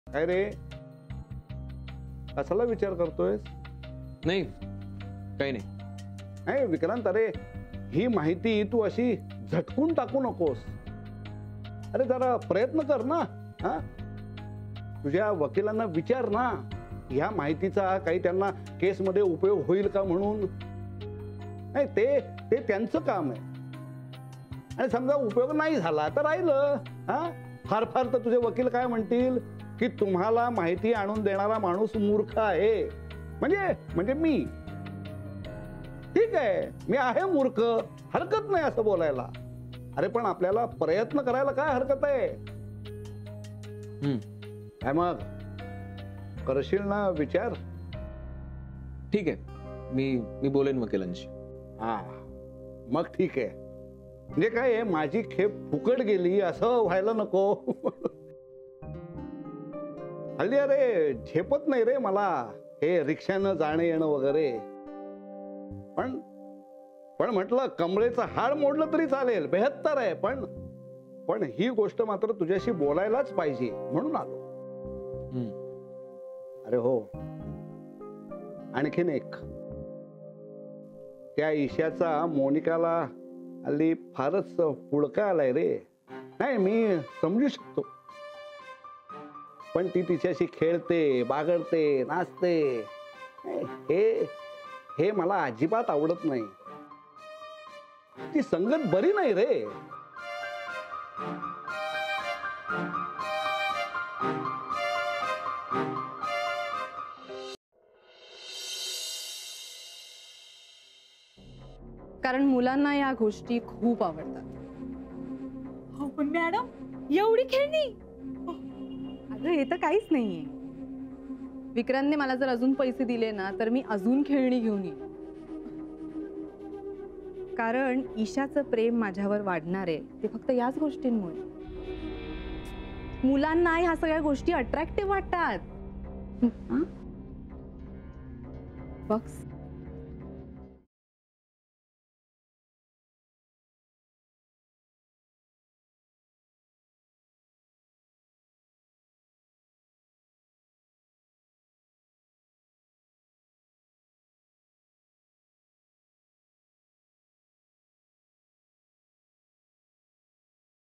काय रे, कशाला विचार करतोयस? नाही, काही नाही. नाही विक्रांत, अरे ही माहिती तू अशी झटकून टाकू नकोस. अरे जरा प्रयत्न कर ना. हा, तुझ्या वकिलांना विचार ना, ह्या माहितीचा काही त्यांना केसमध्ये उपयोग होईल का म्हणून. नाही, ते त्यांचं काम आहे. आणि समजा उपयोग नाही झाला तर राहिलं. हा, फार फार तर तुझे वकील काय म्हणतील की तुम्हाला माहिती आणून देणारा माणूस मूर्ख आहे. म्हणजे मी. ठीक आहे, मी आहे मूर्ख, हरकत नाही असं बोलायला. अरे पण आपल्याला प्रयत्न करायला काय हरकत आहे? काय मग, करशील ना विचार? ठीक आहे, मी बोलेन वकिलांशी. हा, मग ठीक आहे. म्हणजे काय, माझी खेप फुकट गेली असं व्हायला नको. हल्ली अरे झेपत नाही रे मला हे रिक्षानं जाणं येणं वगैरे. पण म्हटलं कमळेचं हाड मोडलं तरी चालेल, 72 आहे. पण ही गोष्ट मात्र तुझ्याशी बोलायलाच पाहिजे म्हणून आलो. अरे हो, आणखीन एक, त्या ईशाचा मोनिकाला हल्ली फारच पुळका आलाय रे. नाही, मी समजू शकतो, पण ती तिच्याशी खेळते, बागडते, नाचते. हे मला अजिबात आवडत नाही. ती संगत बरी नाही रे. कारण मुलांना या गोष्टी खूप आवडतात. हो पण मॅडम, एवढी खेळणी? अगं हे तर काहीच नाहीये. विक्रांतने मला जर अजून पैसे दिले ना तर मी अजून खेळणी घेऊन येईन. कारण ईशाचं प्रेम माझ्यावर वाढणार आहे ते फक्त याच गोष्टींमुळे. मुलांना ह्या सगळ्या गोष्टी अट्रॅक्टिव्ह वाटतात. बघ